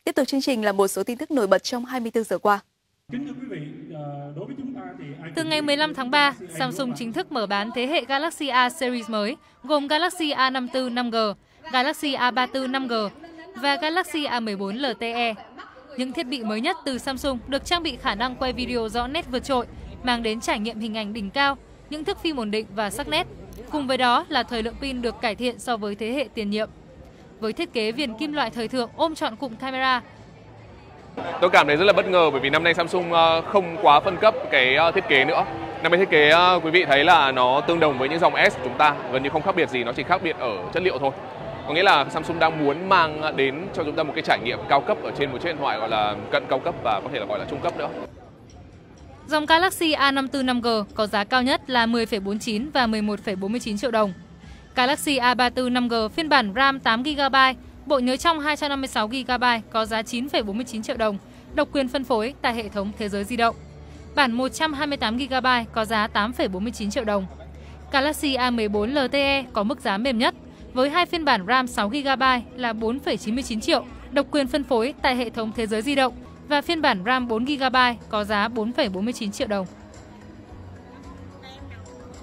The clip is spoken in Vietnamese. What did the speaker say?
Tiếp tục chương trình là một số tin tức nổi bật trong 24 giờ qua. Kính thưa quý vị, đối với chúng ta thì từ ngày 15 tháng 3, Samsung chính thức mở bán thế hệ Galaxy A series mới, gồm Galaxy A54 5G, Galaxy A34 5G và Galaxy A14 LTE. Những thiết bị mới nhất từ Samsung được trang bị khả năng quay video rõ nét vượt trội, mang đến trải nghiệm hình ảnh đỉnh cao, những thước phim ổn định và sắc nét. Cùng với đó là thời lượng pin được cải thiện so với thế hệ tiền nhiệm. Với thiết kế viền kim loại thời thượng ôm trọn cụm camera, tôi cảm thấy rất là bất ngờ bởi vì năm nay Samsung không quá phân cấp cái thiết kế nữa. Năm nay thiết kế quý vị thấy là nó tương đồng với những dòng S của chúng ta, gần như không khác biệt gì, nó chỉ khác biệt ở chất liệu thôi. Có nghĩa là Samsung đang muốn mang đến cho chúng ta một cái trải nghiệm cao cấp ở trên một chiếc điện thoại gọi là cận cao cấp và có thể là gọi là trung cấp nữa. Dòng Galaxy A54 5G có giá cao nhất là 10,49 và 11,49 triệu đồng. Galaxy A34 5G phiên bản RAM 8GB, bộ nhớ trong 256GB có giá 9,49 triệu đồng, độc quyền phân phối tại hệ thống thế giới di động. Bản 128GB có giá 8,49 triệu đồng. Galaxy A14 LTE có mức giá mềm nhất, với hai phiên bản RAM 6GB là 4,99 triệu, độc quyền phân phối tại hệ thống thế giới di động và phiên bản RAM 4GB có giá 4,49 triệu đồng.